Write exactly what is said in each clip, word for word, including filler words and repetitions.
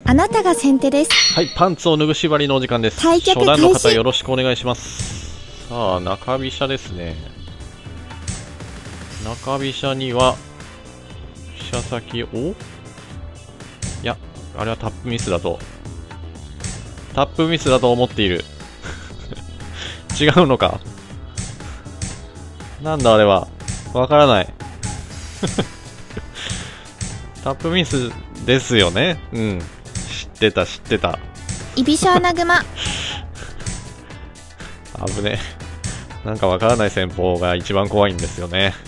あなたが先手です。 はい、パンツを脱ぐ縛りのお時間です。 対局初段の開始。 方よろしくお願いします。さあ、中飛車ですね。中飛車には、飛車先、おいや、あれはタップミスだと。タップミスだと思っている。違うのか。なんだあれは。わからない。タップミスですよね。うん。知ってた、知ってた。 居飛車穴熊。 危ね。なんかわからない戦法が一番怖いんですよね。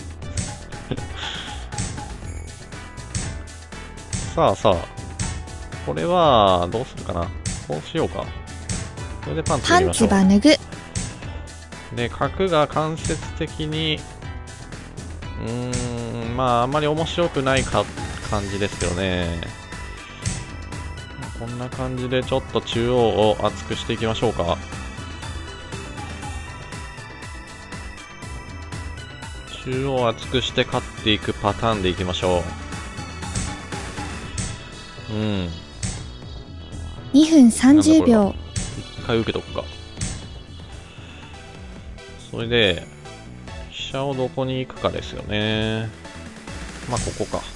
さあさあ。これは、どうするかな。こうしようか。これでパンツパン入れましょう。 ツは脱ぐ。 で、角が間接的に、うーん、まあ、あんまり面白くないか感じですよね。こんな感じでちょっと中央を厚くしていきましょうか。中央を厚くして勝っていくパターンでいきましょう。うん。 にふんさんじゅうびょう。 一回受けとくか。それで、飛車をどこに行くかですよね。まあ、ここか。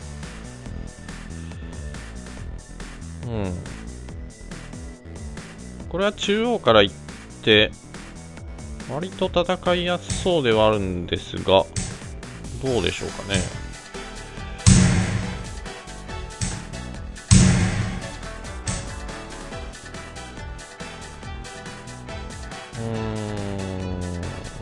うん。これは中央から行って、割と戦いやすそうではあるんですが、どうでしょうかね。うーん。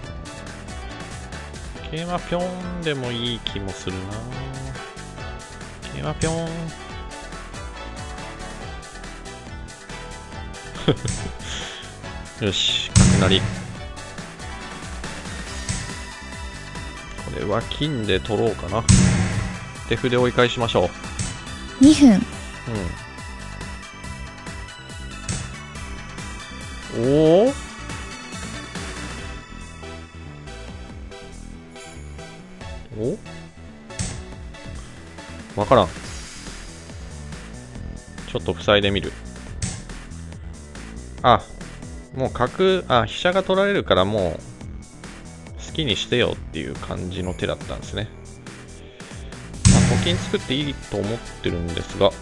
桂馬ぴょんでもいい気もするな。桂馬ぴょん。よし、角成り。これは金で取ろうかな。手筆追い返しましょう。 にふん。 うん。おお。おわからん。ちょっと塞いでみる。あ、もう角、あ、飛車が取られるからもう好きにしてよっていう感じの手だったんですね。まあ、と金作っていいと思ってるんですが、こ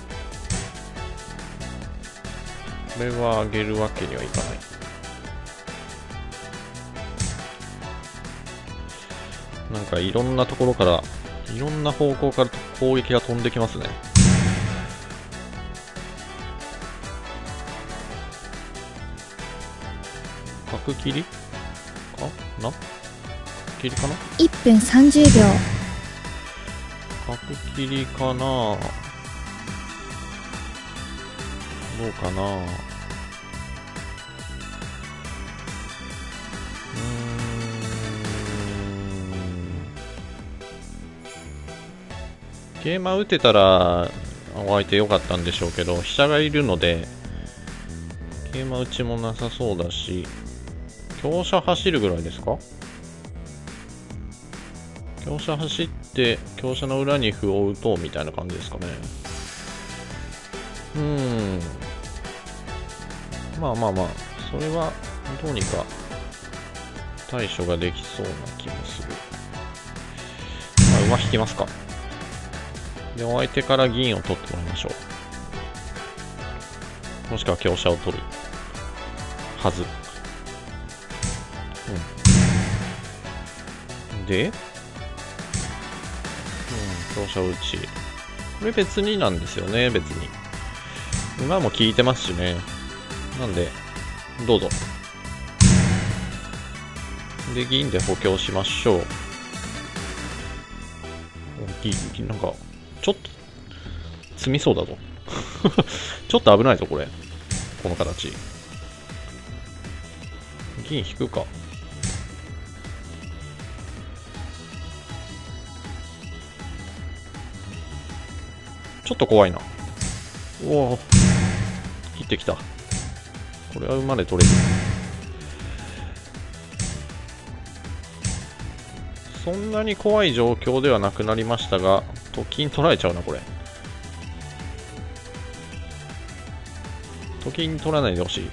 れは上げるわけにはいかない。なんかいろんなところから、いろんな方向から攻撃が飛んできますね。角切りかな、切りかな。 いっぷんさんじゅうびょう。 角切りかな。どうかな。うーん。桂馬打てたらお相手良かったんでしょうけど、飛車がいるので桂馬打ちもなさそうだし、香車走るぐらいですか。香車走って香車の裏に歩を打とうみたいな感じですかね。うーん、まあまあまあ、それはどうにか対処ができそうな気もする。まあ、馬引きますか。で、お相手から銀を取ってもらいましょう。もしくは香車を取るはず。うん。で、うん、香車打ち。これ別になんですよね、別に。馬も効いてますしね。なんで、どうぞ。で、銀で補強しましょう。銀、なんか、ちょっと、積みそうだぞ。ちょっと危ないぞ、これ。この形。銀引くか。ちょっと怖いな。おお、切ってきた。これは馬で取れる。そんなに怖い状況ではなくなりましたが、と金取られちゃうな、これ。 と金取らないでほしい。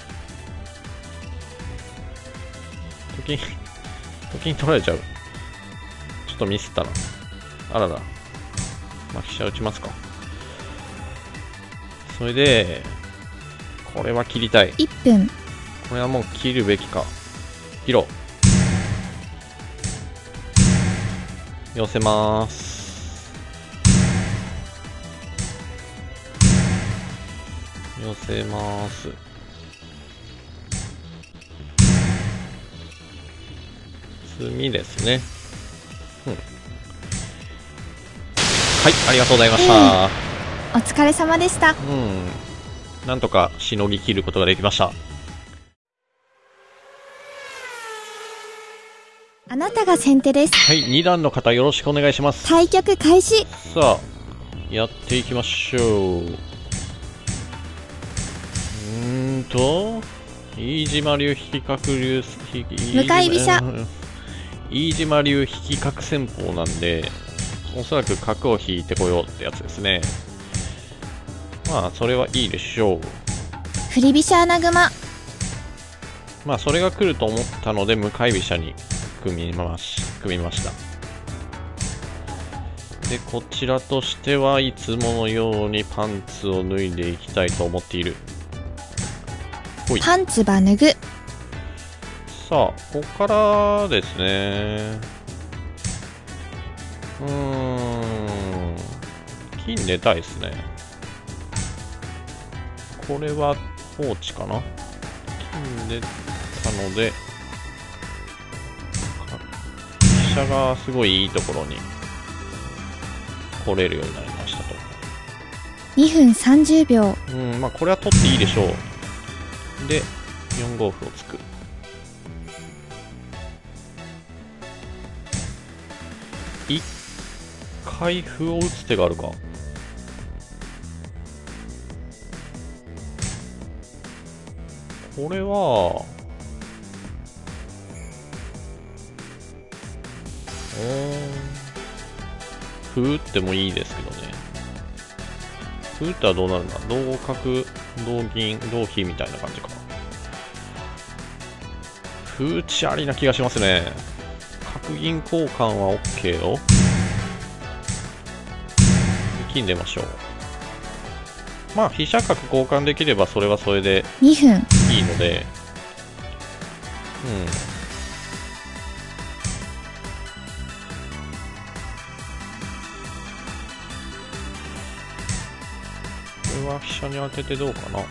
と金、と金取られちゃう。ちょっとミスったな。あらら。まあ、飛車打ちますか。それで、これは切りたい。 いっぷん。 これはもう切るべきか。切ろう。寄せまーす。寄せまーす。詰みですね。うん。はい、ありがとうございました。 お疲れ様でした。 うん。なんとかしのぎ切ることができました。 あなたが先手です。 はい、に段の方よろしくお願いします。 対局開始。 さあ、やっていきましょう。うーんと、飯島流引角流、 向かい飛車。 飯島流引角戦法なんで、おそらく角を引いてこようってやつですね。まあ、それはいいでしょう。 振り飛車穴熊。 まあ、それが来ると思ったので、向かい飛車に組みまし、組みました。で、こちらとしてはいつものようにパンツを脱いでいきたいと思っている。ほい。 パンツば脱ぐ。 さあ、ここからですね。うーん。金出たいですね。これは放置かな。金出たので、飛車がすごいいいところに来れるようになりましたと。 にふんさんじゅうびょう。 うん、まあこれは取っていいでしょう。で、よんご歩を突く。一回歩を打つ手があるか。これは、歩打ってもいいですけどね。歩打ったらどうなるんだ。同角、同銀、同飛みたいな感じか。歩打ちありな気がしますね。角銀交換は OK よ。金出ましょう。まあ、飛車角交換できればそれはそれでにふん。 いいので、うん。これは飛車に当ててどうかな。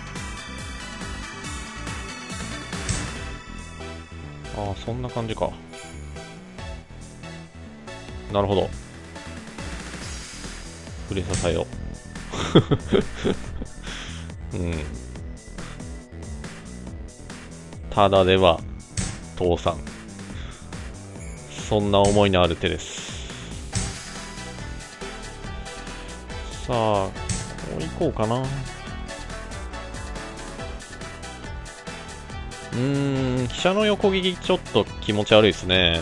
ああ、そんな感じか。なるほど。触れさせよう。うん。ただでは倒産。そんな思いのある手です。さあ、こういこうかな。うーん、飛車の横利きちょっと気持ち悪いですね。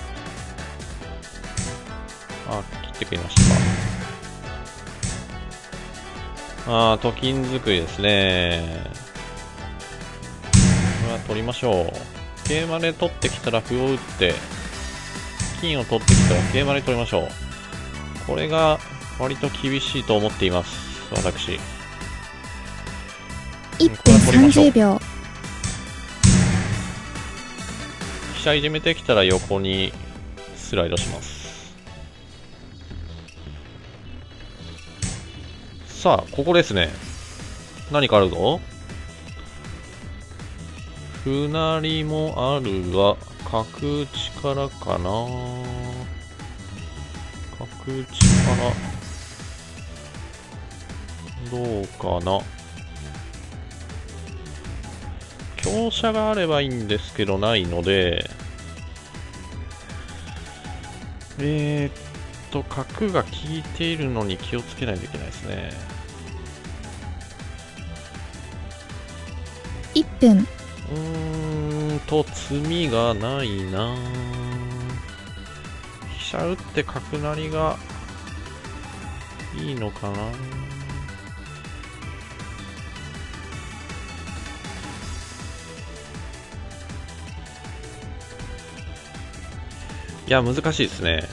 あ、切ってくれましたか。ああ、と金作りですね。これは取りましょう。桂馬で取ってきたら歩を打って、金を取ってきたら桂馬で取りましょう。これが割と厳しいと思っています、私。 いっぷんさんじゅうびょう。 飛車いじめてきたら横にスライドします。さあ、ここですね。何かあるぞ。歩成りもあるが、角打ちからかな。角打ちからどうかな。香車があればいいんですけどないので、えー、っと角が効いているのに気をつけないといけないですね。 いっぷん。 うーんと詰みがないな。飛車打って角成りがいいのかな。 や、難しいですね。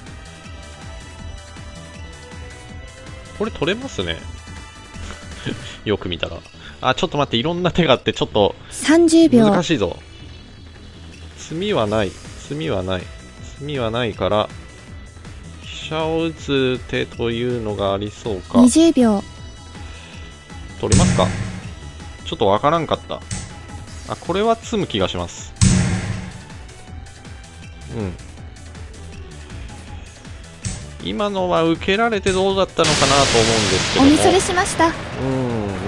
これ取れますね。よく見たら。あ、ちょっと待って、いろんな手があって、ちょっとさんじゅうびょう。 難しいぞ。詰みはない。詰みはない。詰みはないから、飛車を打つ手というのがありそうか。 にじゅうびょう。 取りますか。ちょっとわからんかった。あ、これは詰む気がします。うん。今のは受けられてどうだったのかなと思うんですけども。 おみそれしました。 うん、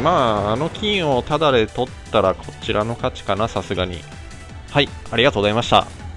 まあ、あの金をタダで取ったらこちらの勝ちかな、さすがに。はい、ありがとうございました。